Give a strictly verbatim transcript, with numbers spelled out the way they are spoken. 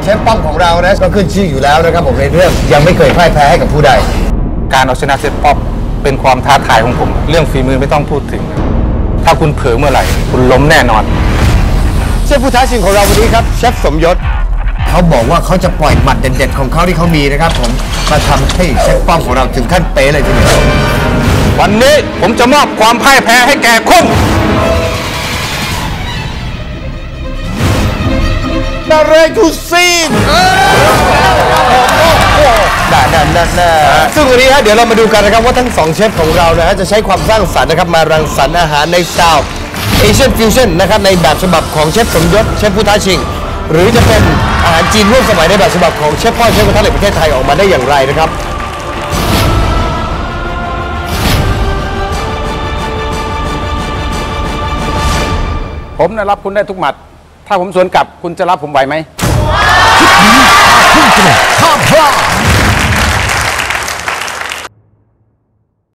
เชฟป้อมของเรานะก็ขึ้นชื่ออยู่แล้วนะครับผมในเรื่องยังไม่เคยพ่ายแพ้ให้กับผู้ใดการเอาชนะเชฟป้อมเป็นความท้าทายของผมเรื่องฝีมือไม่ต้องพูดถึงถ้าคุณเผลอเมื่อไหร่คุณล้มแน่นอนเชฟผู้ท้าชิงของเราวันนี้ครับเชฟสมยศเขาบอกว่าเขาจะปล่อยหมัดเด็ดๆของเขาที่เขามีนะครับผมมาทำให้เชฟป้อมของเราถึงขั้นเป๊ะเลยทีเดียววันนี้ผมจะมอบความพ่ายแพ้ให้แก่คุณนาเรกุซีนด่าด่าด่าด่าซึ่งวันนี้ฮะเดี๋ยวเรามาดูกันนะครับว่าทั้งสองเชฟของเรานะฮะจะใช้ความสร้างสรรค์นะครับมารังสรรค์อาหารในสไตล์เอเชียนฟิวชั่นนะครับในแบบฉบับของเชฟสมยศเชฟผู้ท้าชิงหรือจะเป็นอาหารจีนร่วมสมัยในแบบฉบับของเชฟพ่อเชฟกระทะเหล็กประเทศไทยออกมาได้อย่างไรนะครับผมนะรับคุณได้ทุกหมัดถ้าผมสวนกลับคุณจะรับผมไหวไหมห้ามพลาด